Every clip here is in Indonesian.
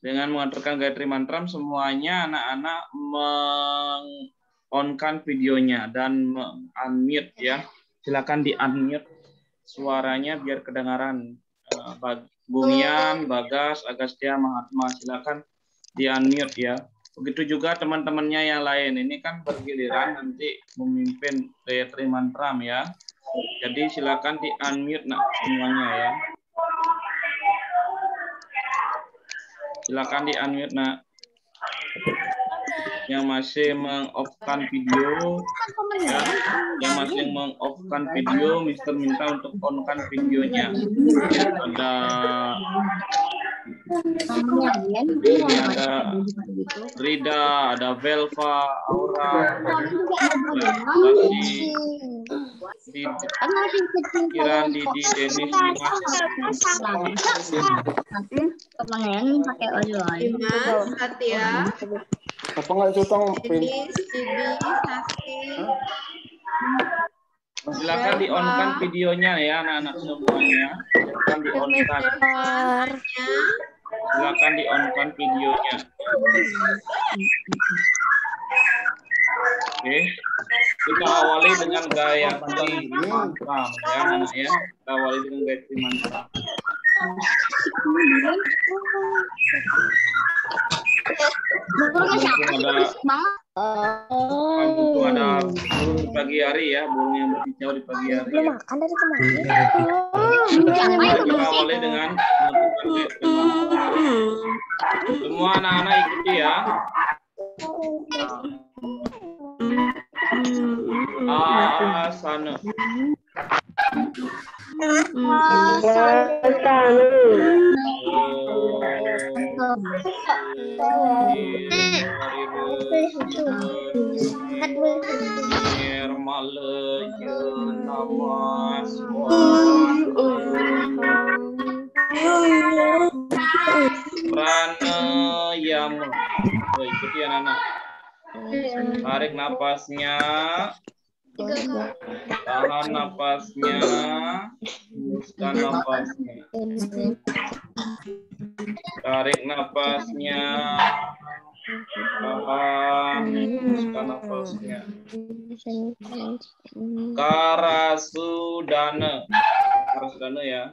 Dengan mengaturkan Gayatri Mantram, semuanya anak-anak meng-on-kan videonya dan unmute ya. Silakan di-unmute suaranya biar kedengaran. Bungian, Bagas, Agastya, Mahatma, silakan di-unmute ya. Begitu juga teman-temannya yang lain. Ini kan bergiliran nanti memimpin Gayatri Mantram ya. Jadi silakan di-unmute semuanya ya. Silakan di-unmute yang masih meng-off-kan video ya. Yang masih meng-off-kan video, Mister minta untuk on-kan videonya. Ada Rida, ada Velva, Aura, Kiran, Didi, Denis, Kemarin pakai ojol. Dimas, Satya, Apa nggak cutong? Denis, Bibi, Sasti. Silakan di-on-kan videonya ya anak-anak semuanya. Silakan di-on-kan. Silakan di-on-kan videonya. Oke. Kita awali dengan Gayatri Mantram ya anak ya. Kita awali dengan Gayatri Mantram. Untung ada burung di pagi hari ya, burung yang berkicau di pagi hari. Belum makan dari kemarin. Kita awali dengan semua anak-anak ikuti ya. Asana. Pranayama. Ikuti anak-anak. Tarik napasnya. Tahan napasnya. Hembuskan napasnya. Tarik napasnya. Tahan. Hembuskan napasnya. Karasudana. Karasudana ya.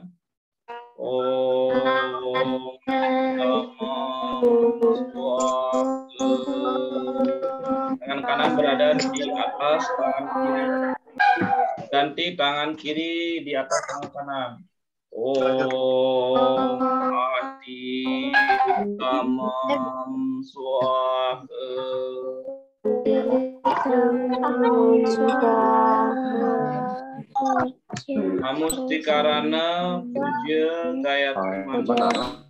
Om tangan kanan berada di atas tangan kiri. Ganti tangan kiri di atas tangan kanan. Om Adi Tamam Swaha. Namustikarana puja Gayatri Mantram.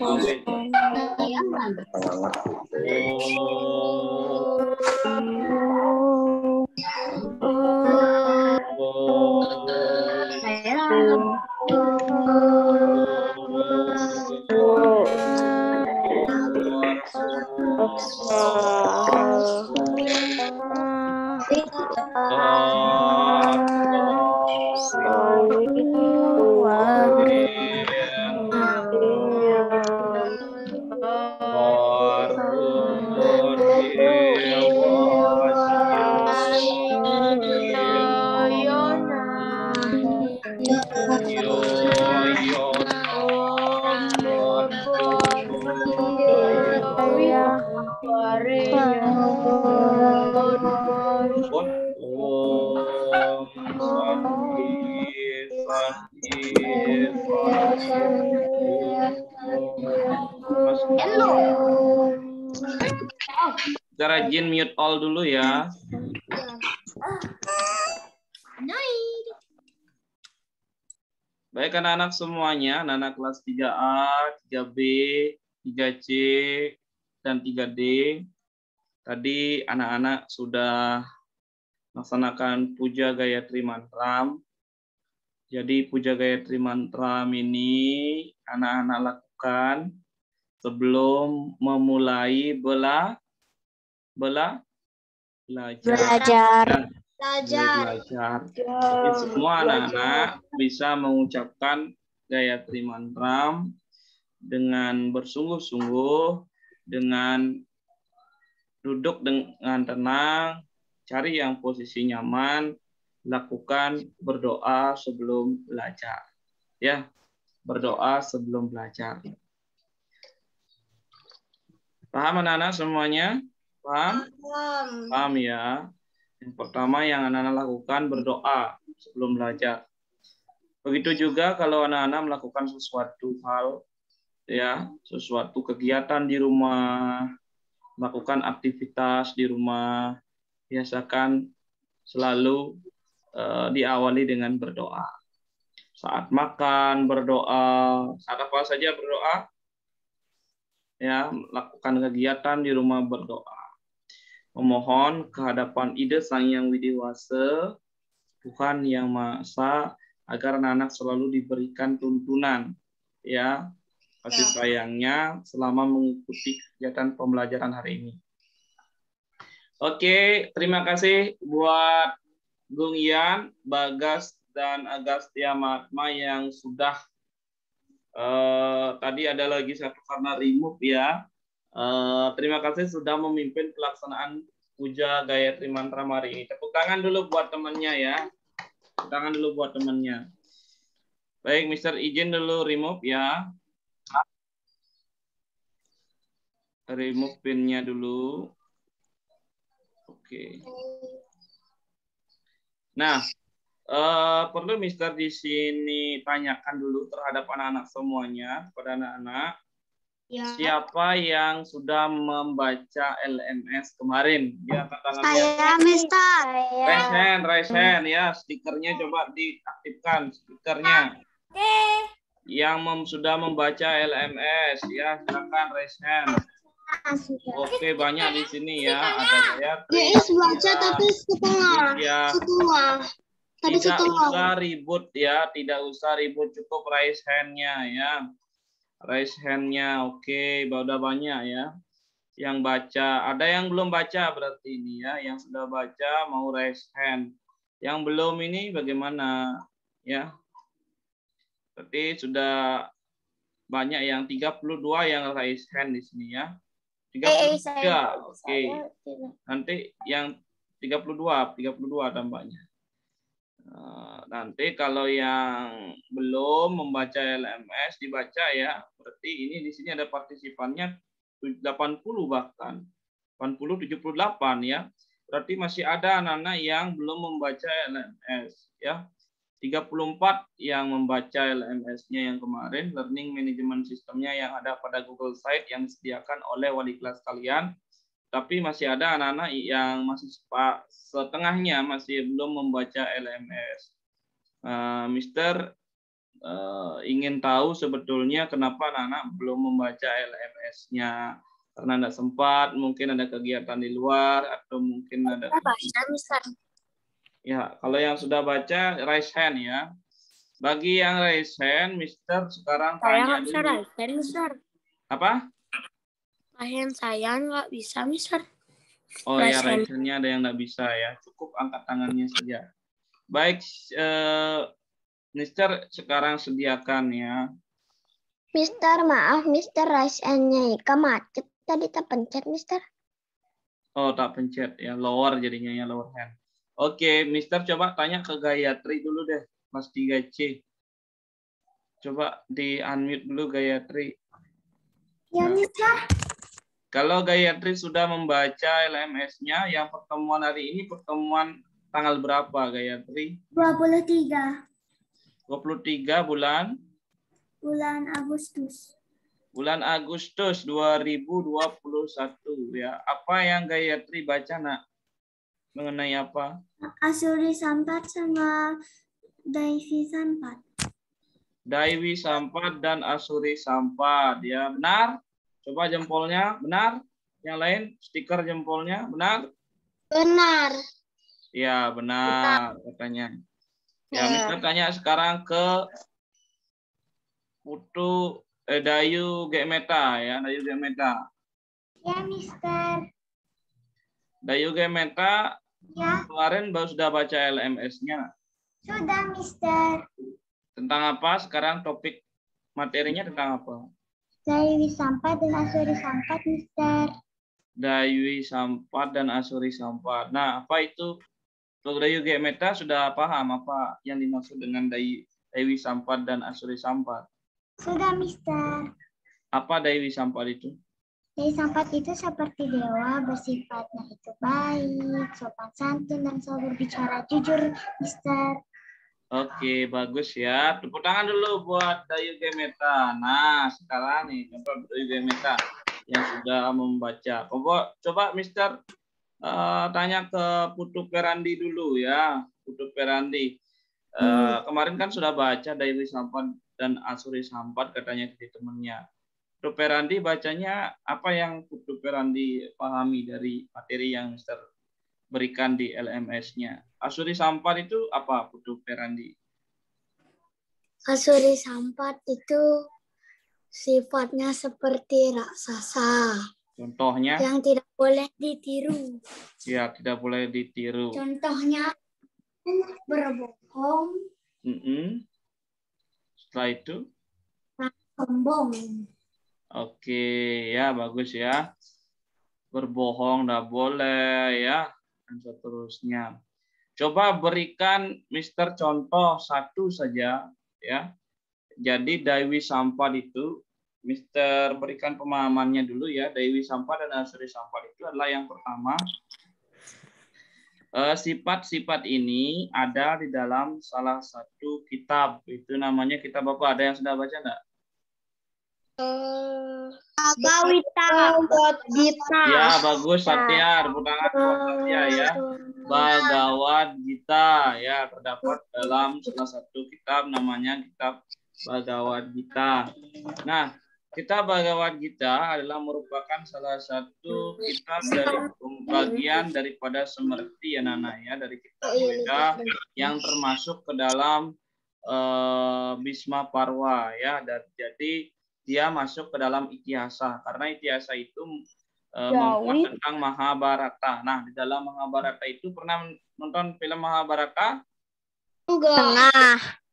Kita rajin mute all dulu ya. Baik anak-anak semuanya, anak-anak kelas 3A, 3B, 3C, dan 3D. Tadi anak-anak sudah melaksanakan puja Gayatri Mantram. Jadi puja Gayatri Mantram ini anak-anak lakukan sebelum memulai belajar. Jadi semua anak-anak bisa mengucapkan Gayatri Mantram dengan bersungguh-sungguh dengan duduk dengan tenang, cari yang posisi nyaman, lakukan berdoa sebelum belajar. Ya, berdoa sebelum belajar. Paham anak-anak semuanya? Paham? Paham ya. Yang pertama yang anak-anak lakukan berdoa sebelum belajar. Begitu juga kalau anak-anak melakukan sesuatu hal, ya, sesuatu kegiatan di rumah, melakukan aktivitas di rumah, biasakan selalu diawali dengan berdoa. Saat makan berdoa, saat apa saja berdoa, ya, lakukan kegiatan di rumah berdoa. Memohon kehadapan ide Sang Yang Widiwasa, Tuhan Yang Maha Esa, agar anak-anak selalu diberikan tuntunan, ya, kasih sayangnya selama mengikuti kegiatan pembelajaran hari ini. Oke, terima kasih buat Gung Ian, Bagas, dan Agastya Mahatma yang sudah tadi ada lagi satu karena remove ya. Terima kasih sudah memimpin pelaksanaan puja Gayatri Mantra hari ini. Tepuk tangan dulu buat temannya ya. Tepuk tangan dulu buat temannya. Baik, Mister izin dulu remove ya. Remove pinnya dulu. Oke. Nah, perlu Mister di sini tanyakan dulu terhadap anak-anak semuanya, kepada anak-anak. Ya. Siapa yang sudah membaca LMS kemarin? Ya, tangannya. Saya, Mister. Raise hand ya. Stikernya coba diaktifkan stikernya. Yang sudah membaca LMS ya, silakan raise hand. Oke, banyak di sini ya. Ada Gayatri. Baca tapi setengah. Tidak usah ribut ya, tidak usah ribut, cukup raise hand-nya ya. Raise hand-nya, oke, udah banyak ya. Yang baca, ada yang belum baca berarti ini ya. Yang sudah baca mau raise hand. Yang belum ini bagaimana ya? Berarti sudah banyak yang 32 yang raise hand di sini ya. 33, oke. Nanti yang 32 tambahnya. Nanti kalau yang belum membaca LMS dibaca ya, berarti ini di sini ada partisipannya 80 bahkan 80 78 ya. Berarti masih ada anak-anak yang belum membaca LMS ya. 34 yang membaca LMS-nya yang kemarin, Learning Management System-nya yang ada pada Google Site yang disediakan oleh wali kelas kalian. Tapi masih ada anak-anak yang masih setengahnya masih belum membaca LMS. Mister ingin tahu sebetulnya kenapa anak-anak belum membaca LMS-nya. Karena tidak sempat, mungkin ada kegiatan di luar, atau mungkin ada... Ya, kalau yang sudah baca, raise hand ya. Bagi yang raise hand, Mister sekarang tanya dulu. Apa? Saya nggak bisa, Mister. Oh ya, raise hand-nya ada yang nggak bisa ya. Cukup angkat tangannya saja. Baik, Mister sekarang sediakan ya. Mister, maaf, Mister, raise hand-nya Ika macet. Tadi tak pencet, Mister. Oh, tak pencet ya. Lower jadinya ya, lower hand. Oke, Mister coba tanya ke Gayatri dulu deh, Mas 3C. Coba di-unmute dulu Gayatri. Ya, Mister. Kalau Gayatri sudah membaca LMS-nya, yang pertemuan hari ini pertemuan tanggal berapa Gayatri? 23. 23 bulan? Bulan Agustus. Bulan Agustus 2021 ya. Apa yang Gayatri baca nak? Mengenai apa? Asuri Sampat sama Daivi Sampat. Daiwi Sampat dan Asuri Sampat ya. Benar? Coba jempolnya, benar? Yang lain stiker jempolnya, benar? Benar. Ya, benar katanya. Ya, Mister tanya sekarang ke Putu Dayu Gemeta ya, Dayu Gemeta. Ya, Mister. Dayu Gemeta Ya. kemarin baru sudah baca LMS-nya. Sudah, Mister. Tentang apa? Sekarang topik materinya tentang apa? Daiwi Sampat dan Asuri Sampat, Mister. Daiwi Sampat dan Asuri Sampat. Nah, apa itu? Untuk Dayu Gemeta sudah paham apa yang dimaksud dengan Daiwi Sampat dan Asuri Sampat? Sudah, Mister. Apa Daiwi Sampat itu? Daiwi Sampat itu seperti dewa, bersifatnya itu baik, sopan santun, dan selalu berbicara jujur, Mister. Oke, bagus ya. Tepuk tangan dulu buat Dayu Gemeta. Nah, sekarang nih, contoh Dayu Gemeta yang sudah membaca. Coba Mister tanya ke Putu Perandi dulu ya. Putu Perandi. Kemarin kan sudah baca Daiwi Sampat dan Asuri Sampat katanya ke temannya. Putu Perandi bacanya apa yang Putu Perandi pahami dari materi yang Mister berikan di LMS-nya. Asuri Sampat itu apa, Putu Perandi? Asuri Sampat itu sifatnya seperti raksasa. Contohnya? Yang tidak boleh ditiru. Ya, tidak boleh ditiru. Contohnya berbohong. Setelah itu? Sombong. Oke, ya bagus ya. Berbohong tidak boleh ya, dan seterusnya. Coba berikan Mister contoh satu saja ya. Jadi Daiwi Sampat itu Mister berikan pemahamannya dulu ya. Daiwi Sampat dan Asuri Sampat itu adalah yang pertama, sifat-sifat ini ada di dalam salah satu kitab. Itu namanya kitab apa? Ada yang sudah baca enggak? Bhagavad Gita. Ya, bagus Satya. Tepuk tangan buat Satya ya. Bhagavad Gita ya, terdapat dalam salah satu kitab namanya kitab Bhagavad Gita. Nah, kitab Bhagavad Gita adalah merupakan salah satu kitab dari pembagian daripada Semerti ya Nana ya, dari kitab Weda yang termasuk ke dalam Bhisma Parwa ya. Dan jadi dia masuk ke dalam Itihasa karena Itihasa itu membuat tentang Mahabharata. Nah, di dalam Mahabharata itu pernah nonton film Mahabharata? Pernah.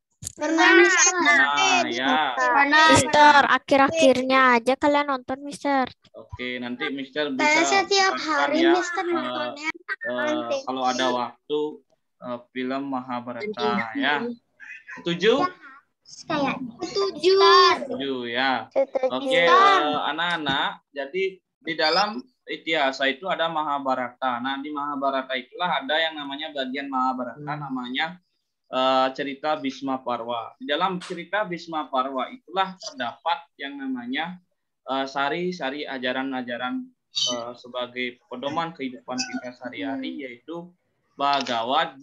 Nah, ya. Mister, akhir-akhirnya aja kalian nonton, Mister. Oke, nanti Mister bisa Saya setiap hari ya, Mister nontonnya. kalau ada waktu film Mahabharata ya. Setuju? Kayak Setuju ya. Oke, anak-anak, jadi di dalam Itihasa itu ada Mahabharata. Nah, di Mahabharata itulah ada yang namanya bagian Mahabharata namanya cerita Bhisma Parwa. Di dalam cerita Bhisma Parwa itulah terdapat yang namanya sari-sari ajaran-ajaran sebagai pedoman kehidupan kita sehari-hari, yaitu Bhagavad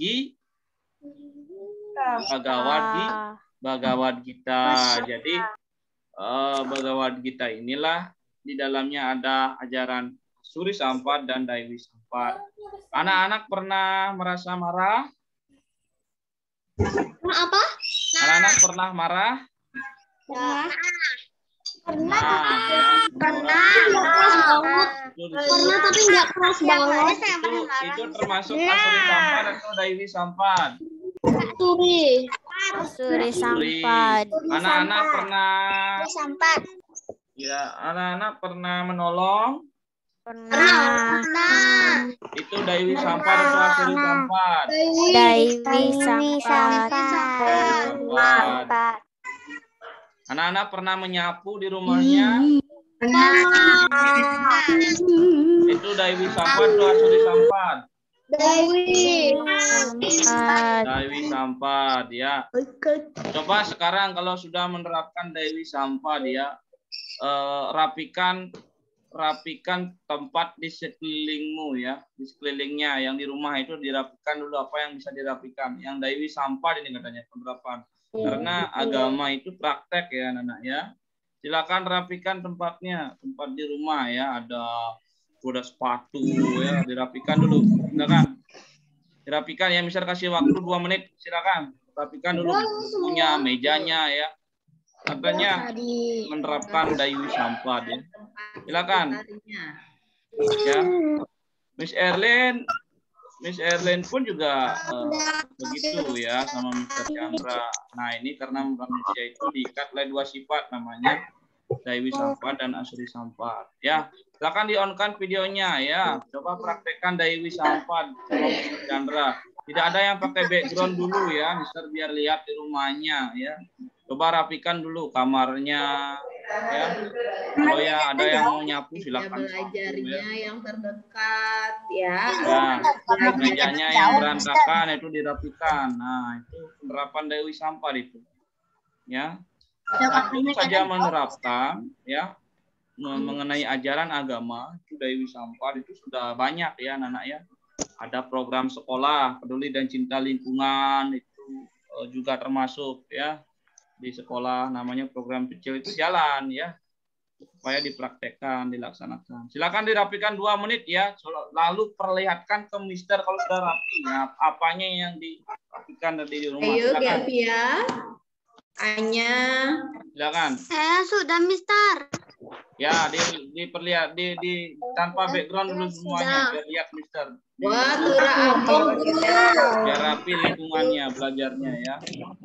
Gita. Jadi Bhagavad Gita inilah di dalamnya ada ajaran Asuri Sampat dan Daiwi Sampat. Anak-anak pernah merasa marah? apa? Anak-anak pernah marah? Pernah tapi nggak keras banget. Itu termasuk Asuri Sampat atau Daiwi Sampat? Asuri Sampat. Anak-anak pernah Sampat. ya, anak-anak pernah menolong? Pernah. Itu Daiwi Sampat atau Asuri Sampat? Daiwi Sampat. Anak-anak pernah menyapu di rumahnya? Itu Daiwi Sampat atau Asuri Sampat? Daiwi Sampat ya. Coba sekarang kalau sudah menerapkan Daiwi Sampat ya, rapikan tempat di sekelilingmu ya, di sekelilingnya, yang di rumah itu dirapikan dulu apa yang bisa dirapikan. Yang Daiwi Sampat ini katanya penerapan. Karena agama itu praktek ya anak-anak ya. Silakan rapikan tempatnya, tempat di rumah ya, ada sepatu ya, dirapikan dulu. Silakan. Dirapikan ya, misal kasih waktu 2 menit, silakan. Rapikan dulu bukunya, mejanya ya. Katanya menerapkan Daiwi Sampat ya. Silakan. Ya. Miss Erlin pun juga begitu ya sama Mr. Chandra. Nah, ini karena manusia itu diikat oleh 2 sifat namanya Daiwi Sampad dan Asuri Sampad. Ya, silakan di-on-kan videonya ya. Coba praktekkan Daiwi Sampad sama Mister Chandra. Tidak ada yang pakai background dulu ya, Mister biar lihat di rumahnya ya. Coba rapikan dulu kamarnya ya. Kalau ya ada yang mau nyapu Meja silakan. belajarnya yang terdekat ya. Ya, mejanya yang berantakan itu dirapikan. Nah, itu penerapan Daiwi Sampad itu. Ya. Satu saja menerapkan ya mengenai ajaran agama itu Daiwi Sampad itu sudah banyak ya anak-anak ya. Ada program sekolah peduli dan cinta lingkungan itu juga termasuk ya di sekolah, namanya program kecil itu jalan ya supaya dipraktekkan, dilaksanakan. Silakan dirapikan 2 menit ya, lalu perlihatkan ke Mister kalau sudah rapi ya, apanya yang dirapikan dari di rumah. Ayo Silakan. Gavia, Anya. Silakan. Saya sudah, Mister. Ya, diperlihat di tanpa background dulu semuanya, biar lihat Mister. Wah, Tura Agung guru. Biar rapi lingkungannya, belajarnya ya.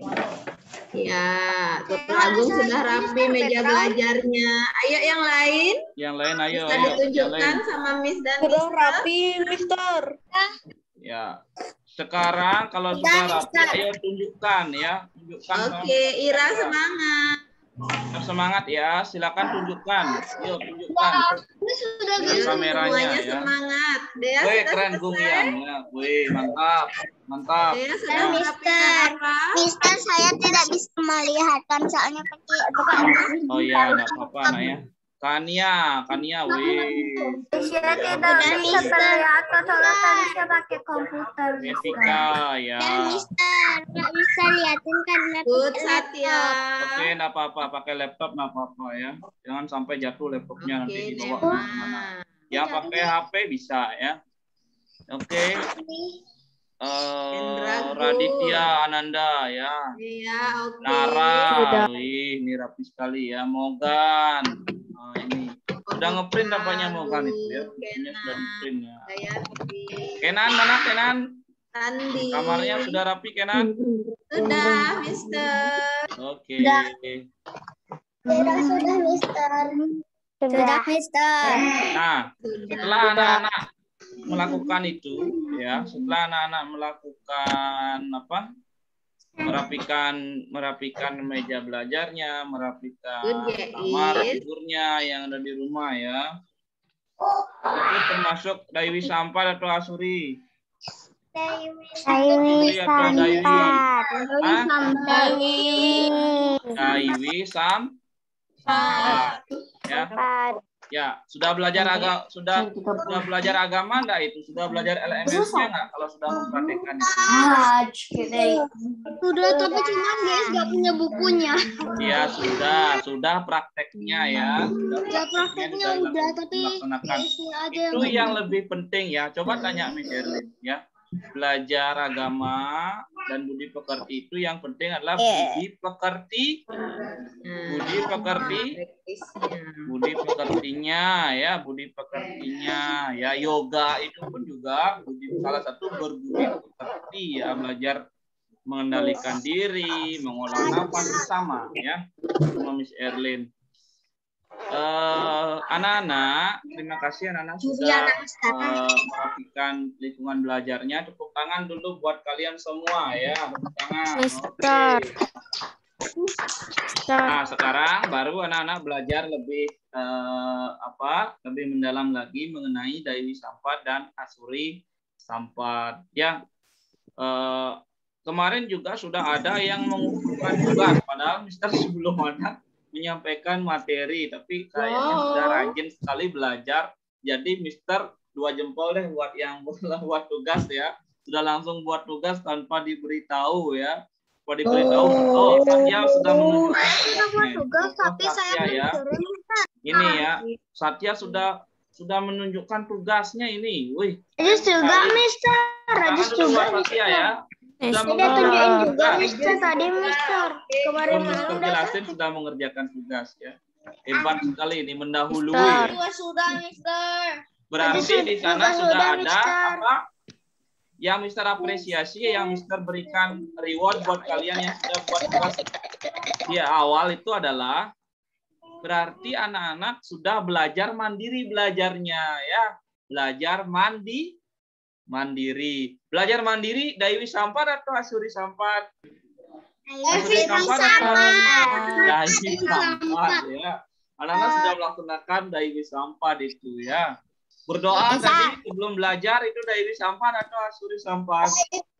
Ya, Tura Agung sudah rapi meja belajarnya. Ayo yang lain. Yang lain ayo. Bisa Yang lain. ditunjukkan sama Miss dan Mister. Ya. Sekarang kalau sudah rapi, ayo tunjukkan ya. Tunjukkan. Oke, Ira semangat. Semangat ya, silakan tunjukkan. Yuk tunjukkan. Dengan kameranya Semuanya ya. semangat. Dea Wih, sudah keren selesai. Gung Yan ya. Wih, mantap. Mantap. Dea sudah Mister. merapikan apa? Mister, saya tidak bisa melihatkan soalnya pakai Oh iya, enggak apa-apa anak ya. Kania, wih. Saya tidak bisa melihatkan soalnya tadi saya pakai komputer. Jessica ya. Mister, nggak bisa liatin karena Good Satya. Oke, enggak apa-apa, pakai laptop enggak apa-apa ya. Jangan sampai jatuh laptopnya nanti Oke, dibawa Dewa. kemana-mana. Yang pakai HP bisa ya. Oke. Hendra Gun. Raditya Ananda ya. Iya, oke. Nara, wih, ini rapi sekali ya. Mogan, nah, ini sudah ngeprint apanya Mogan itu ya. Ini sudah di-print ya. Gayatri. Kenan mana Kenan? Sandi. Kamarnya sudah rapi Kenan? Sudah, Mister. Oke. Sudah, Mister. Sudah, Mister. Nah, setelah anak-anak melakukan itu ya, setelah anak-anak melakukan apa? Merapikan meja belajarnya, merapikan Good, Gais. kamar tidurnya yang ada di rumah ya. Itu termasuk Daiwi Sampad atau Asuri? Daiwi atau Daiwi? Hah? Daiwi. Daiwi Sampad. Ya. Ya, sudah belajar sudah belajar agama enggak itu? Sudah belajar LMS-nya enggak kalau sudah mempraktikkan itu? Sudah, tapi cuman guys nggak punya bukunya. Ya, sudah prakteknya ya. Ya prakteknya udah, tapi dilaksanakan. guysnya aja Itu yang lebih penting ya. Coba tanya Miss Erlin ya. Belajar agama dan budi pekerti itu yang penting adalah budi pekerti. Budi pekertinya ya, budi pekertinya ya. Yoga itu pun juga salah satu berbudi pekerti ya, belajar mengendalikan diri, mengolah nafas sama ya, sama Miss Erlin. Anak-anak, terima kasih anak-anak sudah merapikan lingkungan belajarnya. Tepuk tangan dulu buat kalian semua ya, tepuk tangan. Mister. Nah, sekarang baru anak-anak belajar lebih lebih mendalam lagi mengenai Daiwi Sampad dan Asuri Sampad ya. Kemarin juga sudah ada yang mengumpulkan tugas, padahal Mister sebelum ada menyampaikan materi, tapi kayaknya sudah rajin sekali belajar. Jadi Mister 2 jempol deh buat yang buat tugas ya. Sudah langsung buat tugas tanpa diberitahu ya. Satya sudah menunjukkan tugas, tapi saya ya. Ini ya, Satya sudah menunjukkan tugasnya ini. Wih. Rajis juga, Mister. Rajis juga. Satya ya. Sudah tunjukin juga, Mister. Tadi, Mister. Kemarin Mister jelasin sudah mengerjakan tugas ya. Hebat sekali ini, mendahului. Sudah, Mister. Berarti di sana sudah ada apa? Yang Mister apresiasi, yang Mister berikan reward buat kalian yang sudah buat tugas di awal itu adalah berarti anak-anak sudah belajar mandiri belajarnya ya. Belajar mandiri. Belajar mandiri Daiwi Sampat atau Asuri Sampat? Asuri Sampat atau Daiwi Sampat ya. Anak-anak sudah melaksanakan Daiwi Sampat itu ya. Berdoa tadi sebelum belajar itu Daiwi Sampat atau Asuri Sampat?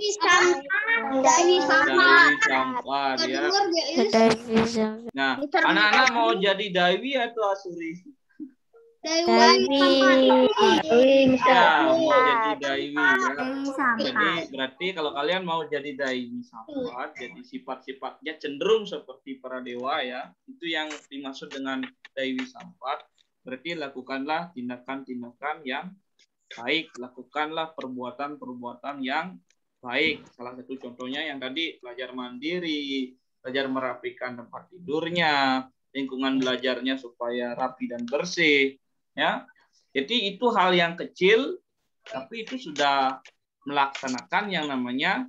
Daiwi Sampat ya. Nah, anak-anak mau jadi Daiwi atau Asuri? Ya, mau jadi Daiwi ya. Jadi berarti kalau kalian mau jadi Daiwi Sampat, jadi sifat-sifatnya cenderung seperti para dewa ya. Itu yang dimaksud dengan Daiwi Sampat. Berarti lakukanlah tindakan-tindakan yang baik, lakukanlah perbuatan-perbuatan yang baik. Salah satu contohnya yang tadi belajar mandiri, belajar merapikan tempat tidurnya, lingkungan belajarnya supaya rapi dan bersih. Ya, jadi itu hal yang kecil, tapi itu sudah melaksanakan yang namanya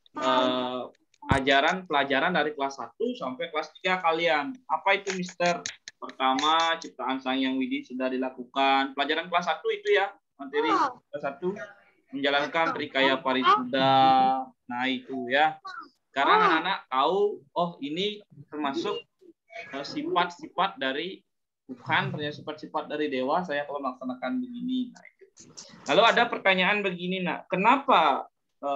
pelajaran dari kelas 1 sampai kelas 3 kalian. Apa itu, Mister? Pertama, ciptaan Sang Hyang Widi sudah dilakukan. Pelajaran kelas 1 itu ya, materi kelas 1. Menjalankan Trikaya Parisuda. Nah, itu ya. Karena anak-anak tahu, oh ini termasuk sifat-sifat dari Tuhan, ternyata sifat-sifat dari dewa, saya kalau melaksanakan begini. Nah, itu. Lalu ada pertanyaan begini, nak. Kenapa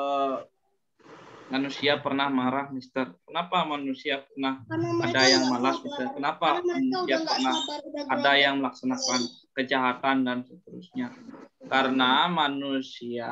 manusia pernah marah, Mister? Kenapa manusia pernah ada yang malas, Mister? Kenapa manusia pernah ada yang melaksanakan kejahatan dan seterusnya? Karena manusia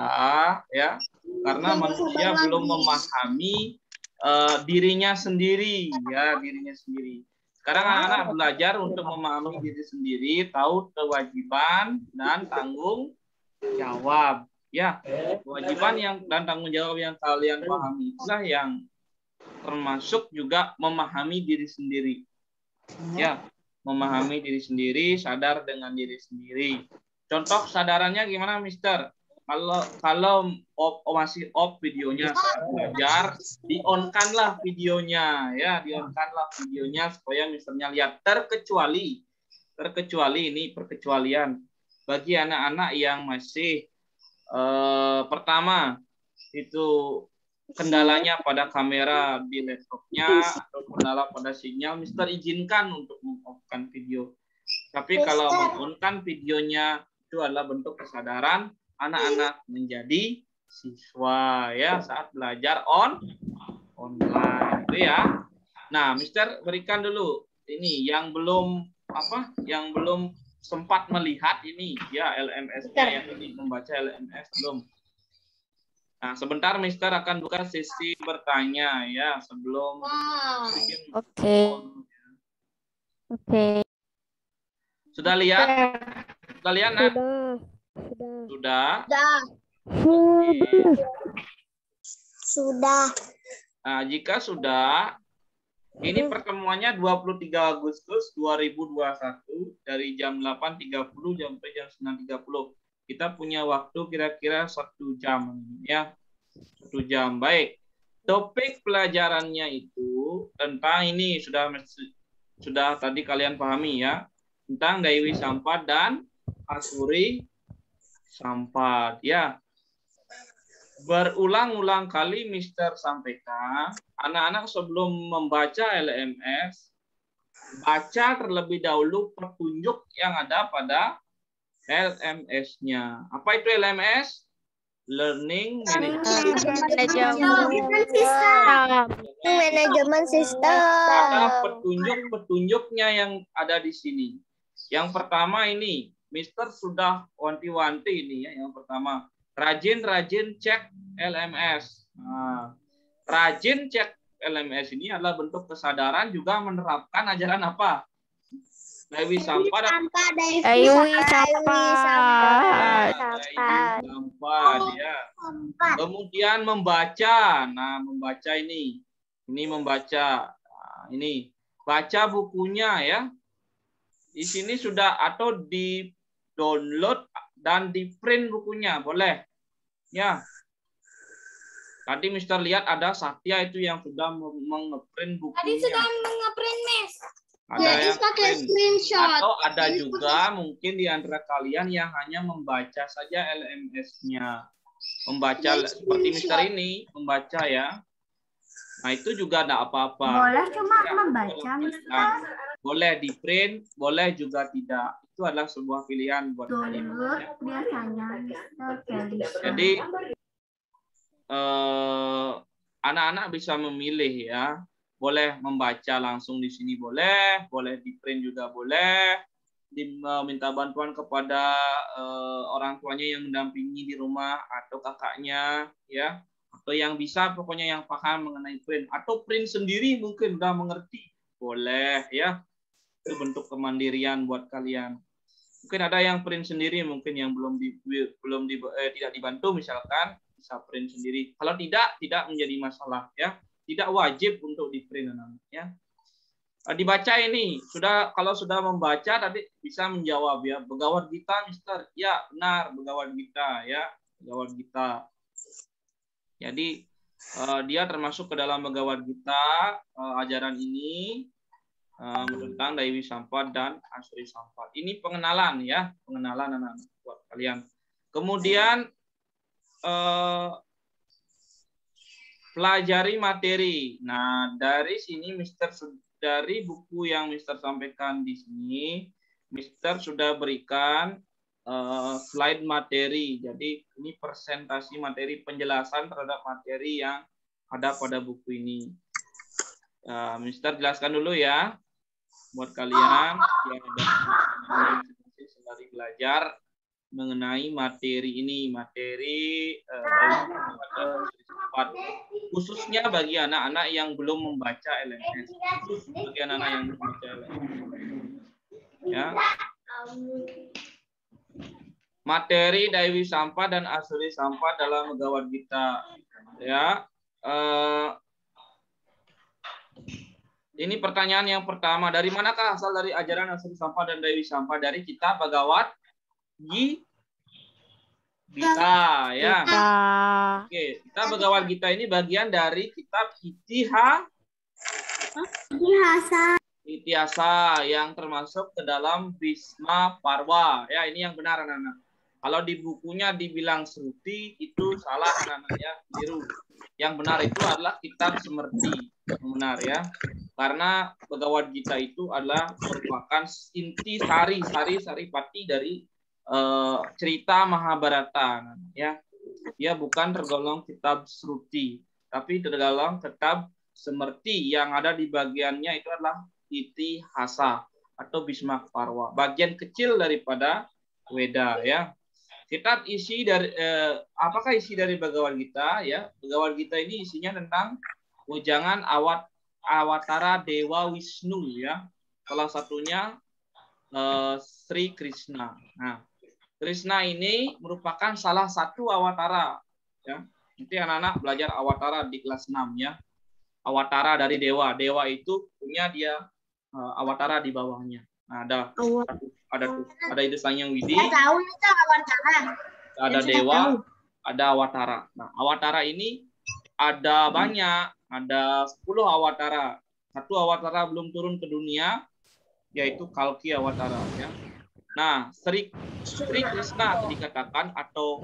belum memahami dirinya sendiri, ya, dirinya sendiri. Sekarang anak-anak belajar untuk memahami diri sendiri, tahu kewajiban dan tanggung jawab. Ya, kewajiban dan tanggung jawab yang kalian pahami itulah yang termasuk juga memahami diri sendiri. Ya, memahami diri sendiri, sadar dengan diri sendiri. Contoh kesadarannya gimana, Mister? Kalau masih off videonya saat belajar, di-on-kanlah videonya, ya, di-on-kanlah videonya supaya misalnya lihat. Terkecuali ini perkecualian bagi anak-anak yang masih pertama itu kendalanya pada kamera di laptopnya atau kendala pada sinyal, Mister izinkan untuk meng-off-kan video. Tapi kalau meng-on-kan videonya itu adalah bentuk kesadaran anak-anak menjadi siswa ya saat belajar online itu ya. Nah, Mister berikan dulu ini yang belum sempat melihat ini ya LMS-nya yang ini membaca LMS belum. Nah, sebentar Mister akan buka sesi bertanya ya sebelum Oke. Sudah lihat? Sudah lihat, Nak? Sudah. Sudah. Nah, jika sudah, ini pertemuannya 23 Agustus 2021 dari jam 8.30 sampai jam 9.30. Kita punya waktu kira-kira 1 jam ya. 1 jam. Baik. Topik pelajarannya itu tentang ini sudah tadi kalian pahami ya. Tentang Daiwi Sampat dan Asuri Sampat ya. Berulang-ulang kali Mister sampaikan, anak-anak sebelum membaca LMS, baca terlebih dahulu petunjuk yang ada pada LMS-nya. Apa itu LMS? Learning Management System. Ada petunjuk-petunjuknya yang ada di sini. Yang pertama ini, Mister sudah wanti-wanti ini ya. Yang pertama, rajin-rajin cek LMS. Nah, rajin cek LMS ini adalah bentuk kesadaran juga menerapkan ajaran apa? Daiwi Sampat. Ya. Kemudian membaca. Nah, membaca ini membaca. Nah, ini baca bukunya ya. Di sini sudah atau di download dan di print bukunya boleh. Ya. Tadi Mister lihat ada Satya itu yang sudah mengeprint bukunya. Tadi sudah mengeprint, Miss. Ada yang pakai print. screenshot. Atau ada juga mungkin di antara kalian yang hanya membaca saja LMS-nya. Membaca seperti Mister ini, membaca ya. Nah, itu juga tidak apa-apa. Boleh cuma Ya, membaca, Mister. boleh di print, boleh juga tidak. Itu adalah sebuah pilihan buat kalian. Dulu biasanya Mister Kelly. Jadi anak-anak bisa memilih ya. Boleh membaca langsung di sini boleh di print juga boleh. Minta bantuan kepada orang tuanya yang mendampingi di rumah atau kakaknya ya, atau yang bisa pokoknya yang paham mengenai print, atau print sendiri mungkin udah mengerti boleh ya. Itu bentuk kemandirian buat kalian. Mungkin ada yang print sendiri, mungkin yang tidak dibantu misalkan bisa print sendiri. Kalau tidak menjadi masalah ya. Tidak wajib untuk di print ya. Dibaca ini kalau sudah membaca tadi bisa menjawab ya. Begawat Gita, Mister. Ya, benar Begawat Gita ya. Begawat Gita. Jadi dia termasuk ke dalam Begawat Gita ajaran ini tentang Dewi Sampat dan Asri Sampat. Ini pengenalan ya, pengenalan anak-anak buat kalian. Kemudian pelajari materi. Nah, dari sini dari buku yang Mister sampaikan di sini, Mister sudah berikan slide materi. Jadi ini presentasi materi, penjelasan terhadap materi yang ada pada buku ini. Mister jelaskan dulu ya buat kalian yang ada sembari belajar mengenai materi ini, materi khususnya bagi anak-anak yang belum membaca LMS, khusus bagi anak-anak yang belum membaca LMS. Ya. Materi Dewi Sampat dan Asri Sampat dalam Begawat Gita. Ya. Ini pertanyaan yang pertama. Dari manakah asal dari ajaran Asri Sampat dan Dewi Sampat? Dari kitab Begawat Gita, ya. Oke, kitab Begawat Gita ini bagian dari kitab Itihasa yang termasuk ke dalam Bhisma Parwa. Ya, ini yang benar anak-anak. Kalau di bukunya dibilang Sruti itu salah anak-anak ya, keliru. Yang benar itu adalah kitab Semerti. Yang benar ya. Karena Begawat Gita itu adalah merupakan inti saripati dari cerita Mahabharata ya. Dia bukan tergolong kitab Sruti, tapi tergolong kitab Semerti yang ada di bagiannya itu adalah Itihasa atau Bhisma Parwa, bagian kecil daripada Weda ya. Kitab isi dari apakah isi dari Begawat Gita ya? Begawat Gita ini isinya tentang ujangan awatara Dewa Wisnu ya. Salah satunya Sri Krishna. Nah, Krishna ini merupakan salah satu awatara ya. Nanti anak-anak belajar awatara di kelas 6 ya. Awatara dari dewa. Dewa itu punya dia awatara di bawahnya. Nah, ada Idus Sang Widi. Ada dewa, ada awatara. Nah, awatara ini ada banyak, ada 10 awatara. Satu awatara belum turun ke dunia, yaitu Kalki awatara ya. Nah, Sri Krishna dikatakan atau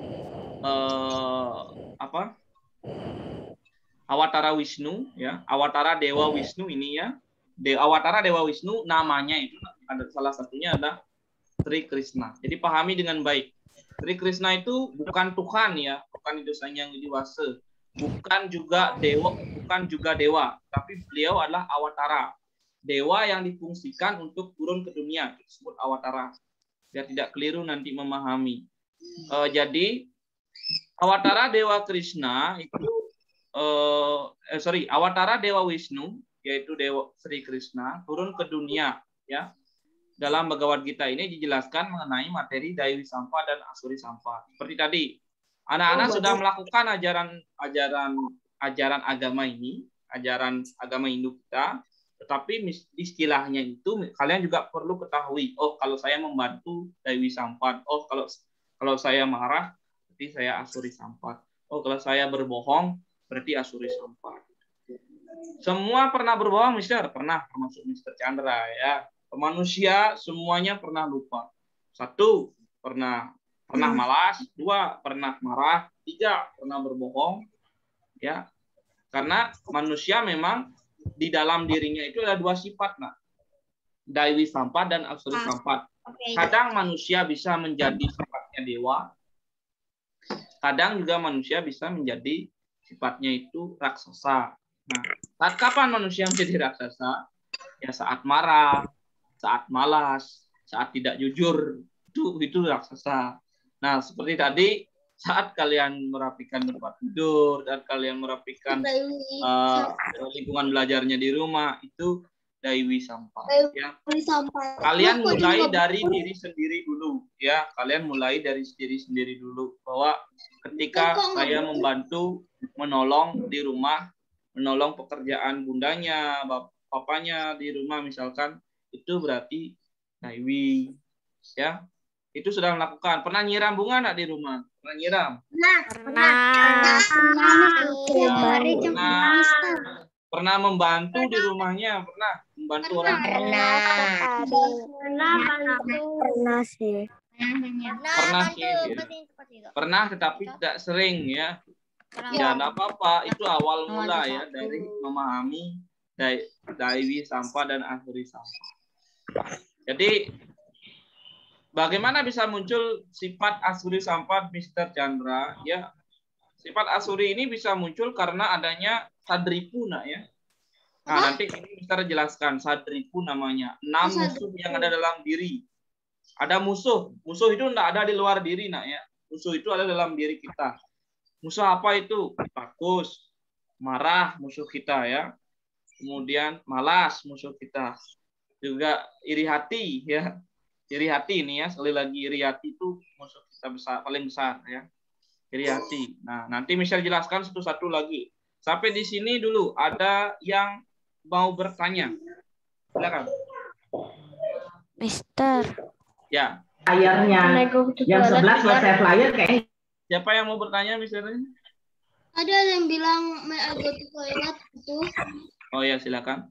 awatara Wisnu ya, awatara Dewa Wisnu ini ya. Awatara Dewa Wisnu namanya itu ada salah satunya adalah Sri Krishna. Jadi pahami dengan baik. Sri Krishna itu bukan Tuhan ya, bukan Idus Sang Widiwasa, bukan juga dewa, tapi beliau adalah awatara. Dewa yang difungsikan untuk turun ke dunia, disebut awatara. Biar tidak keliru nanti memahami. Jadi awatara Dewa Krishna itu awatara Dewa Wisnu yaitu Dewa Sri Krishna turun ke dunia ya. Dalam Begawat Gita ini dijelaskan mengenai materi Dewi Sampat dan Asuri Sampat. Seperti tadi, anak-anak sudah melakukan ajaran agama ini, ajaran agama Hindu kita. Tetapi istilahnya itu kalian juga perlu ketahui. Oh, kalau saya membantu Dewi Sampat. Oh, kalau saya marah, berarti saya Asuri Sampat. Oh, kalau saya berbohong, berarti Asuri Sampat. Semua pernah berbohong, Mister? Pernah, termasuk Mister Chandra ya. Manusia semuanya pernah lupa. 1, pernah malas. 2, pernah marah. 3, pernah berbohong. Ya, karena manusia memang di dalam dirinya itu ada 2 sifat, nak. Daiwi Sampat dan Asuri Sampat. Kadang manusia bisa menjadi sifatnya dewa. Kadang juga manusia bisa menjadi sifatnya itu raksasa. Nah, saat kapan manusia menjadi raksasa? Ya saat marah, saat malas, saat tidak jujur, itu raksasa. Nah, seperti tadi, saat kalian merapikan tempat tidur dan kalian merapikan lingkungan belajarnya di rumah, itu Daiwi Sampat. Ya. Kalian mulai dari diri sendiri dulu, ya. Kalian mulai dari diri sendiri dulu, bahwa ketika saya membantu menolong di rumah, menolong pekerjaan bundanya, bapaknya di rumah misalkan, itu berarti Daiwi, ya. Itu sudah melakukan. Pernah nyiram bunga nggak di rumah? Pernah nyiram? Pernah membantu di rumahnya? Pernah membantu orang tua? Pernah sih. Pernah, tetapi tidak sering ya. Ya, tidak apa-apa. Itu awal mula ya dari memahami Daiwi Sampat dan Asuri Sampat. Jadi bagaimana bisa muncul sifat Asuri Sampat, Mr. Chandra? Ya, sifat Asuri ini bisa muncul karena adanya sadripu, nak ya. Nah, nanti ini Mister jelaskan sadripu namanya. 6 musuh yang ada dalam diri. Ada musuh. Musuh itu tidak ada di luar diri, nak ya. Musuh itu ada dalam diri kita. Musuh apa itu? Rakus, marah musuh kita ya. Kemudian malas musuh kita. Juga iri hati ya. Iri hati ini ya, sekali lagi iri hati itu musuh kita paling besar ya. Iri hati. Nah, nanti Michelle jelaskan satu-satu lagi. Sampai di sini dulu, ada yang mau bertanya. Silakan. Mister. Ya. Layarnya yang 11 selesai flyer kayaknya. Siapa yang mau bertanya, Mister? Ada yang bilang may I go to toilet itu. Oh ya, silakan.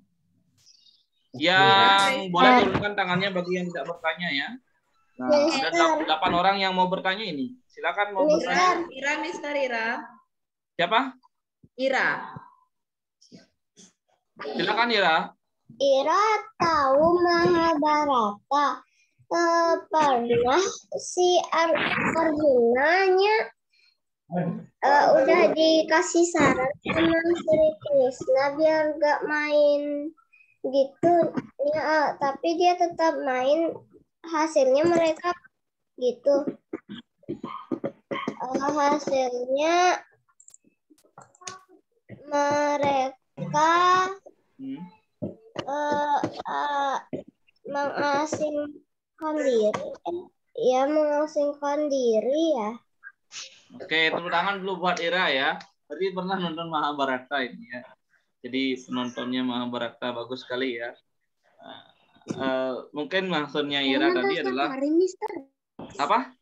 Yang boleh turunkan tangannya bagi yang tidak bertanya ya. Nah, ada 8 orang yang mau bertanya ini. Silakan mau bertanya. Mister Ira. Siapa? Ira. Silakan Ira. Ira tahu Mahabharata. Pernah si Arjunanya udah dikasih saran sama Sri Krishna biar gak main gitu ya, tapi dia tetap main, hasilnya mereka gitu. Hasilnya mereka mengasingkan diri mengasingkan diri ya. Oke, tepuk tangan dulu buat Ira ya. Tadi pernah nonton Mahabharata ini ya. Jadi penontonnya Mahabharata bagus sekali ya. Mungkin maksudnya Ira tadi adalah apa?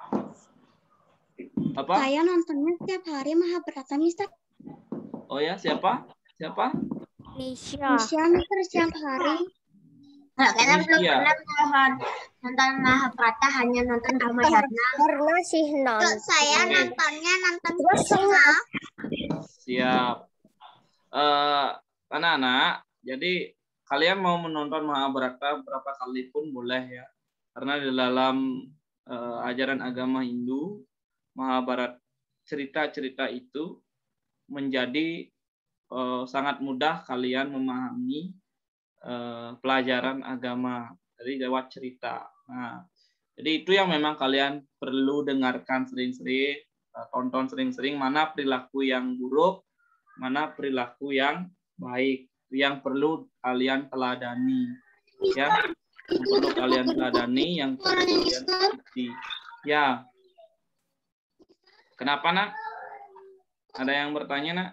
Apa? Saya nontonnya setiap hari Mahabharata, Mister. Oh ya, siapa? Siapa? Nisha. Mister setiap hari. Karena belum pernah nonton Mahabharata, hanya nonton Ramayana. Pernah sih nonton. Saya nonton semua. Siap. Anak-anak, jadi kalian mau menonton Mahabharata berapa kali pun boleh ya. Karena di dalam ajaran agama Hindu, Mahabharata, cerita-cerita itu menjadi sangat mudah kalian memahami pelajaran agama dari lewat cerita. Nah, jadi itu yang memang kalian perlu dengarkan sering-sering, tonton sering-sering, mana perilaku yang buruk, mana perilaku yang baik, yang perlu kalian teladani, ya, yang perlu kalian teladani, yang perlu kalian ikuti. Ya, kenapa nak? Ada yang bertanya nak?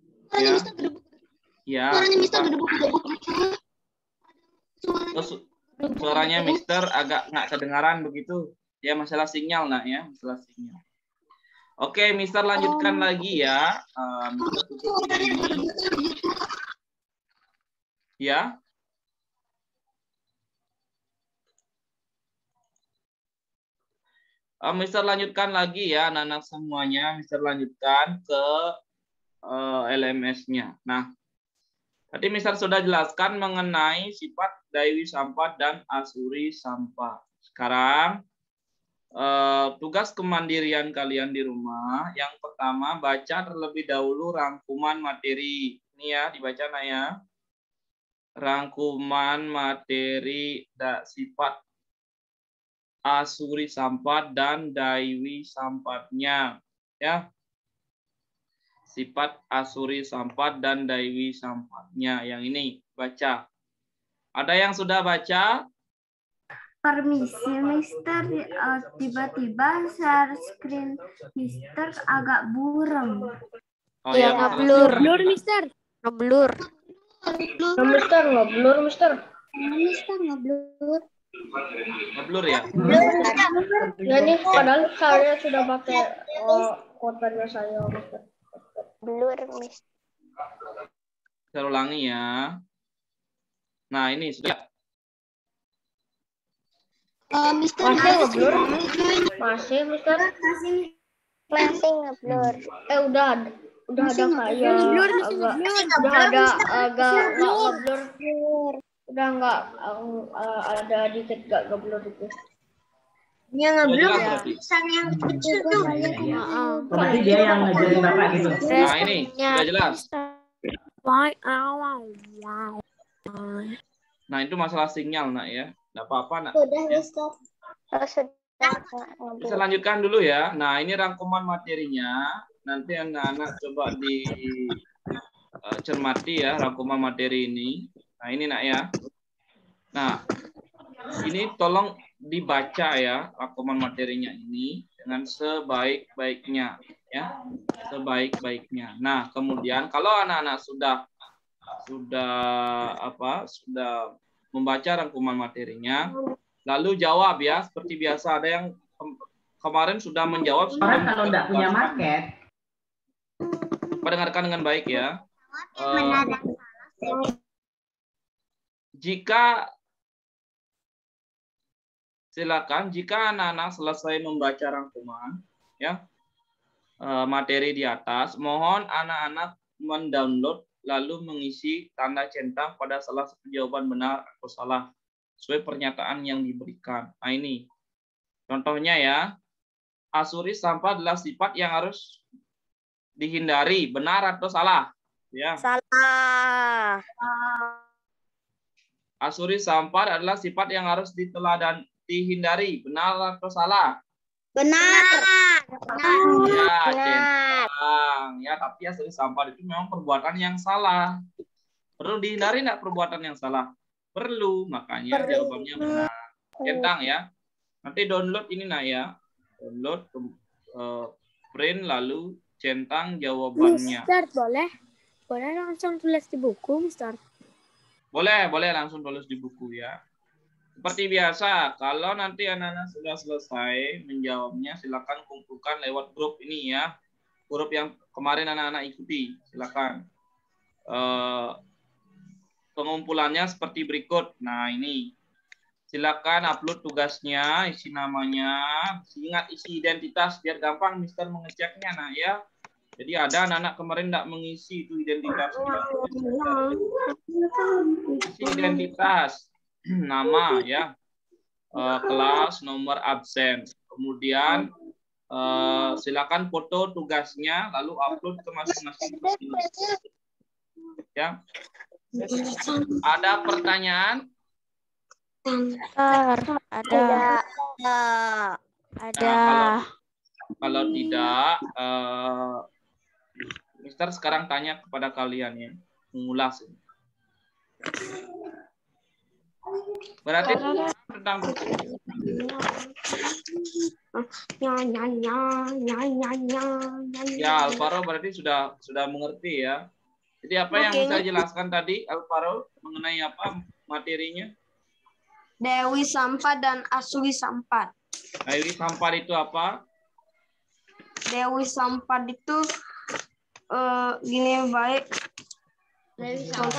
Ya. Suaranya Mister agak nggak kedengaran begitu. Ya, masalah sinyal nak ya, masalah sinyal. Oke, Mister lanjutkan lagi ya. Ya. Mister lanjutkan lagi ya anak-anak semuanya. Mister lanjutkan ke LMS-nya. Nah, tadi Mister sudah jelaskan mengenai sifat Daiwi Sampat dan Asuri Sampat. Sekarang tugas kemandirian kalian di rumah. Yang pertama, baca terlebih dahulu rangkuman materi. Ini ya, dibaca nak ya. Rangkuman materi sifat Asuri Sampat dan Daiwi Sampatnya. Ya. Sifat Asuri Sampat dan Daiwi Sampatnya. Yang ini, baca. Ada yang sudah baca? Permisi, Mister. Tiba-tiba share screen Mister agak buram. Oh, Ya, ya, ngeblur. Blur, Mister. Ngeblur. Mister, nggak blur, Mister. Mister ngeblur. Ngeblur ya? Ya nih, padahal saya sudah pakai kuotanya saya, Mister. Blur, Mister. Saya ulangi ya. Nah, ini sudah. Mister Masih ngeblur? Masih, Mister. masih ngeblur. Udah ada kayak agak nggak ngeblur. Udah nggak ada dikit nggak ngeblur itu. Dia ngeblur ngeblur ya? ya. Pesan yang kecil tuh. Berarti dia yang ngajarin Bapak gitu. Nah, ini sudah jelas. Nah, itu masalah sinyal, nak ya. Nggak apa-apa, nak. Sudah, Ya. Mister. Sudah. Bisa lanjutkan dulu ya. Nah, ini rangkuman materinya. Nanti anak-anak coba dicermati ya rangkuman materi ini. Nah, ini nak ya. Nah, ini tolong dibaca ya rangkuman materinya ini dengan sebaik-baiknya ya. Sebaik-baiknya. Nah, kemudian kalau anak-anak sudah membaca rangkuman materinya, lalu jawab ya seperti biasa. Ada yang kemarin sudah menjawab. Orang kalau nggak punya market. Dengarkan dengan baik ya. Jika anak-anak selesai membaca rangkuman ya materi di atas, mohon anak-anak mendownload lalu mengisi tanda centang pada salah satu jawaban benar atau salah sesuai pernyataan yang diberikan. Nah, ini contohnya ya. Asuri Sampat adalah sifat yang harus dihindari, benar atau salah? Ya. Salah. Asuri Sampat adalah sifat yang harus diteladan dihindari, benar atau salah? Benar. Ya, centang. Ya, tapi Asuri Sampat itu memang perbuatan yang salah. Perlu dihindari enggak perbuatan yang salah? Perlu, makanya jawabannya benar. Centang ya. Nanti download ini nak ya. Download print lalu centang jawabannya. Mister, boleh langsung tulis di buku, Mister? Boleh langsung tulis di buku ya. Seperti biasa, kalau nanti anak-anak sudah selesai menjawabnya, silakan kumpulkan lewat grup ini ya. Grup yang kemarin anak-anak ikuti, silakan. Pengumpulannya seperti berikut. Nah, ini. Silakan upload tugasnya, isi namanya, ingat isi identitas biar gampang Mister mengeceknya, nah ya. Jadi ada anak-anak kemarin tidak mengisi itu identitasnya. Isi identitas, nama ya, kelas, nomor absen. Kemudian silakan foto tugasnya, lalu upload ke masing-masing kelas ini. Ya. Ada pertanyaan? Ada. Kalau tidak, Mister sekarang tanya kepada kalian ya, mengulas. Berarti tentang ya, Alvaro berarti sudah mengerti ya. Jadi apa yang saya jelaskan tadi, Alvaro, mengenai apa materinya? Dewi Sampat dan Asuri Sampat. Dewi Sampat itu apa? Dewi Sampat itu gini baik. Dewi Sampat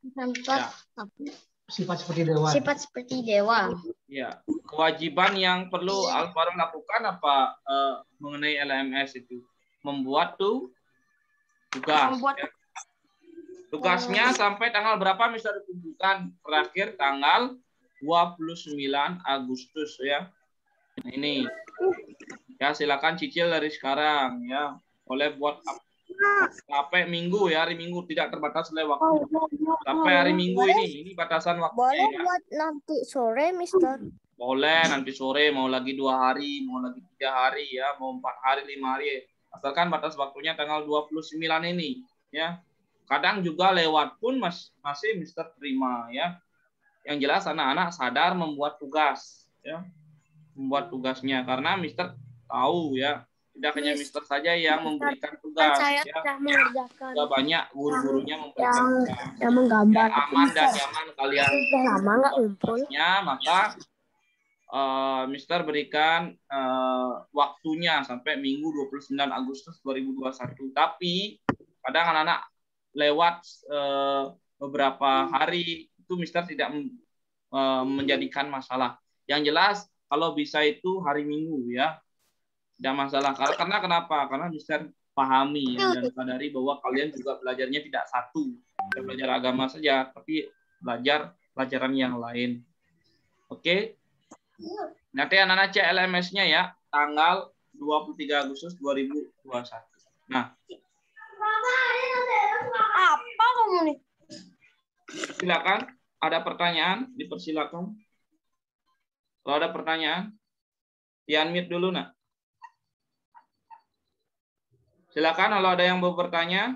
Ya. Sifat seperti dewa. Sifat seperti dewa. Ya, kewajiban yang perlu Alvaro lakukan apa mengenai LMS itu? Membuat tugas. Ya. Tugasnya sampai tanggal berapa Mister ditentukan? Terakhir tanggal 29 Agustus ya. Nah, ini. Ya, silakan cicil dari sekarang ya. Boleh buat sampai Minggu ya, hari Minggu tidak terbatas oleh waktu. Sampai hari Minggu ini batasan waktunya ya. buat nanti sore, Mister. Boleh nanti sore, mau lagi 2 hari, mau lagi 3 hari ya, mau 4 hari, 5 hari. Asalkan batas waktunya tanggal 29 ini ya. Kadang juga lewat pun masih Mister terima ya. Yang jelas anak-anak sadar membuat tugas ya. Membuat tugasnya karena Mister tahu ya, tidak hanya Mister saja yang memberikan tugas ya. Juga banyak guru-gurunya memberikan tugas. Yang menggambar. Ya, aman dan nyaman kalian Lama nggak ngumpul. maka Mister berikan waktunya sampai Minggu 29 Agustus 2021. Tapi kadang anak-anak lewat beberapa hari itu Mister tidak menjadikan masalah. Yang jelas kalau bisa itu hari Minggu ya. Tidak masalah. Karena kenapa? Karena Mister pahami ya, dan sadari bahwa kalian juga belajarnya tidak satu. Belajar agama saja, tapi belajar pelajaran yang lain. Oke? Nanti anak-anak cek LMS-nya ya, tanggal 23 Agustus 2021. Nah. Apa kamu nih? Silakan, ada pertanyaan, dipersilakan. Kalau ada pertanyaan, di-unmute dulu, nak. Silakan kalau ada yang mau bertanya.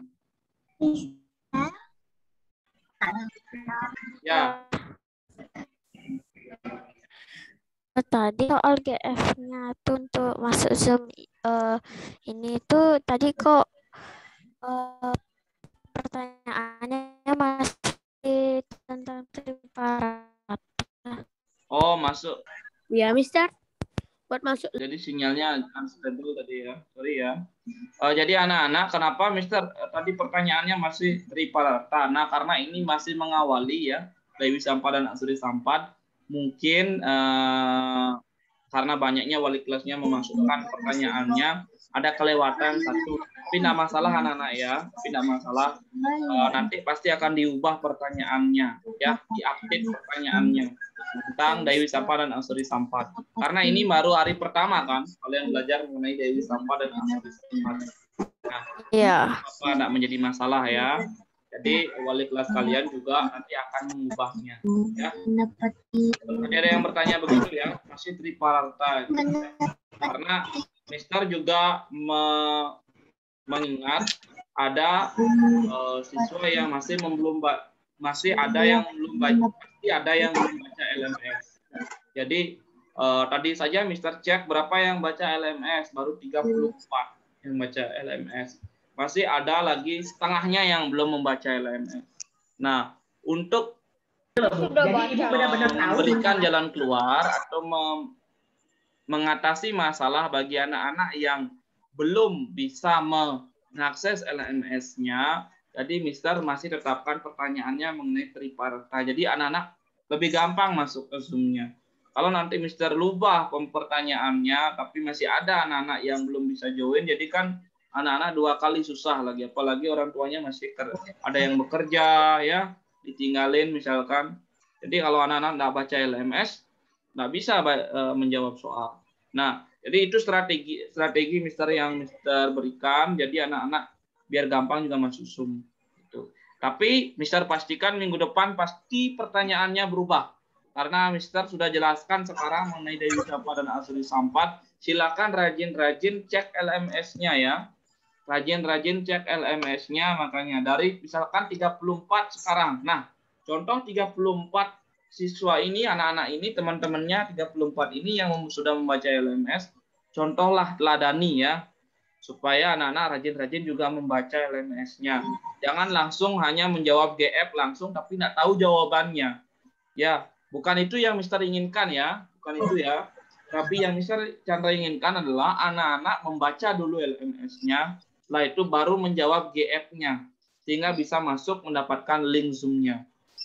Ya. Tadi soal GF-nya tuh untuk masuk Zoom ini tuh tadi kok pertanyaannya masih tentang triparata. Oh, masuk. Ya, Mister. Buat masuk. Jadi sinyalnya unstable tadi ya. Sorry ya. Jadi anak-anak, kenapa Mister tadi pertanyaannya masih triparata? Nah, karena ini masih mengawali ya. Dewi Sampat dan Asuri Sampat. Mungkin karena banyaknya wali kelasnya memasukkan pertanyaannya, ada kelewatan satu. Tapi tidak masalah anak-anak ya. Tidak masalah. Nanti pasti akan diubah pertanyaannya. Ya, diupdate pertanyaannya tentang Dewi Sampat dan Asuri Sampat. Karena ini baru hari pertama kan kalian belajar mengenai Dewi Sampat dan Asuri Sampat. Nah, apa tidak menjadi masalah ya. Jadi wali kelas kalian juga nanti akan mengubahnya. Ya. Tadi ada yang bertanya begitu ya, masih triparata. Karena Mister juga mengingat ada siswa yang masih ada yang belum baca LMS. Jadi tadi saja Mister cek berapa yang baca LMS, baru 34 yang baca LMS. Masih ada lagi setengahnya yang belum membaca LMS. Nah, untuk memberikan jalan keluar atau mengatasi masalah bagi anak-anak yang belum bisa mengakses LMS-nya, jadi Mister masih tetapkan pertanyaannya mengenai triparata. Jadi anak-anak lebih gampang masuk ke Zoom-nya. Kalau nanti Mister lubah pertanyaannya, tapi masih ada anak-anak yang belum bisa join, jadi kan anak-anak 2 kali susah lagi. Apalagi orang tuanya masih ada yang bekerja, ya ditinggalin misalkan. Jadi kalau anak-anak nggak baca LMS, nggak bisa menjawab soal. Nah, jadi itu strategi Mister yang Mister berikan. Jadi anak-anak biar gampang juga masuk Zoom. Gitu. Tapi Mister pastikan minggu depan pasti pertanyaannya berubah. Karena Mister sudah jelaskan sekarang mengenai Dewi Sampat dan Asuri Sampat. Silakan rajin-rajin cek LMS-nya ya. Rajin-rajin cek LMS-nya, makanya dari misalkan 34 sekarang. Nah, contoh 34 siswa ini, anak-anak ini, teman-temannya 34 ini yang sudah membaca LMS, contohlah teladani ya, supaya anak-anak rajin-rajin juga membaca LMS-nya. Jangan langsung hanya menjawab GF langsung, tapi tidak tahu jawabannya. Ya, bukan itu yang Mister inginkan ya, bukan itu ya. Tapi yang Mister Chandra inginkan adalah anak-anak membaca dulu LMS-nya, setelah itu baru menjawab GF-nya, sehingga bisa masuk mendapatkan link Zoom-nya.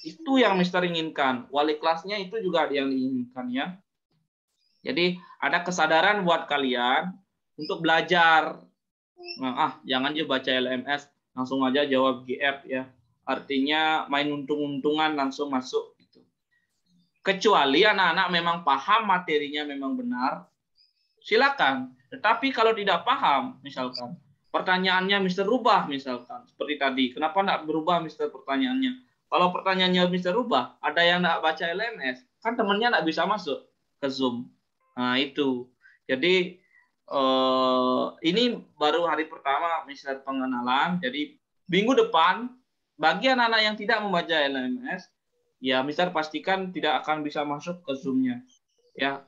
Itu yang Mister inginkan. Wali kelasnya itu juga yang diinginkan ya. Jadi ada kesadaran buat kalian untuk belajar. Nah, jangan aja baca LMS, langsung aja jawab GF ya. Artinya main untung-untungan langsung masuk gitu. Kecuali anak-anak memang paham materinya memang benar, silakan. Tetapi kalau tidak paham, misalkan pertanyaannya Mister rubah misalkan seperti tadi, kenapa enggak berubah Mister pertanyaannya? Kalau pertanyaannya Mister rubah, ada yang enggak baca LMS, kan temannya enggak bisa masuk ke Zoom. Nah, itu. Jadi ini baru hari pertama Mister pengenalan. Jadi minggu depan bagi anak-anak yang tidak membaca LMS, ya Mister pastikan tidak akan bisa masuk ke Zoom-nya. Ya,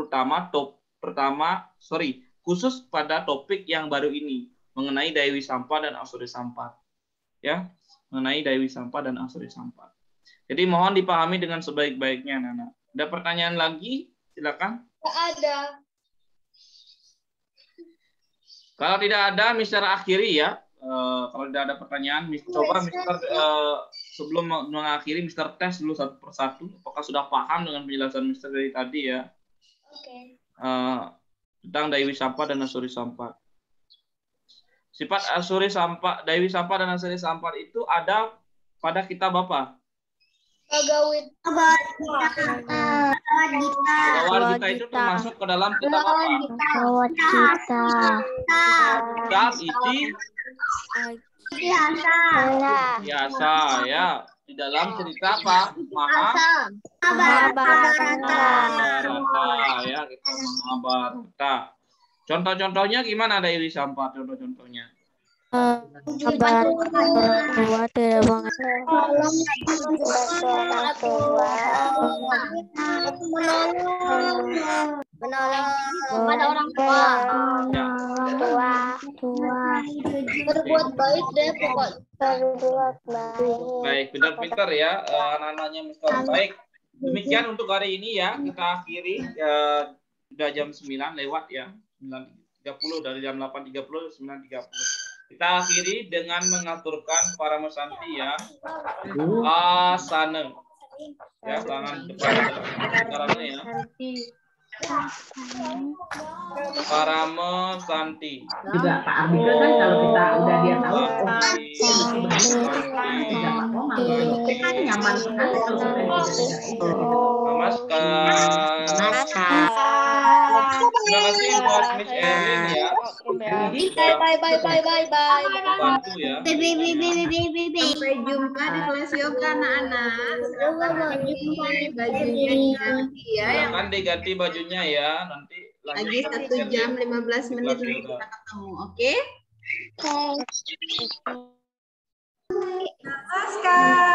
khusus pada topik yang baru ini mengenai Dewi Sampa dan Asuri Sampat. Ya, mengenai Dewi Sampa dan Asuri Sampat. Jadi mohon dipahami dengan sebaik-baiknya anak-anak. Ada pertanyaan lagi? Silakan. Tidak ada. Kalau tidak ada, Mister akhiri ya. Kalau tidak ada pertanyaan, coba Mister sebelum mengakhiri, Mister tes dulu satu persatu. Apakah sudah paham dengan penjelasan Mister dari tadi ya? Oke. Tentang Dewi Sampa dan Asuri Sampat. Sifat Asuri Sampat, Dewi Sampa dan Asuri Sampat itu ada pada kitab apa? Agawit. Bawar Gita itu termasuk ke dalam kitab apa? Bawar Gita. Kitab Biasa ya. Di dalam cerita apa? Mahabharata ya, kita Mahabharata. Contoh-contohnya gimana Dewi Sampat? Contoh-contohnya. Kabar orang tua tidak mengenal orang tua, menolong kepada orang tua, berbuat baik deh pokoknya. berbuat baik. Baik, pintar-pintar ya anak-anaknya Mister. Baik, demikian untuk hari ini ya. Kita akhiri sudah jam 9 lewat ya. 9.30 dari jam 8.30 9.30. Kita akhiri dengan mengaturkan para mesanti ya. Asana. Ya, tangan depan caranya ya. Para mesanti. Juga Pak Arbika kan kalau kita udah dia tahu kan nyaman sekali kalau kita itu. Namaskar. Terima kasih buat Miss Erlin ya. Bye. Bantu ya. Sampai jumpa di kelas yoga anak-anak. Bajunya diganti ya. Silakan diganti bajunya ya. Nanti Lagi 1 jam 15 menit lagi kita ketemu, oke? Namaskar.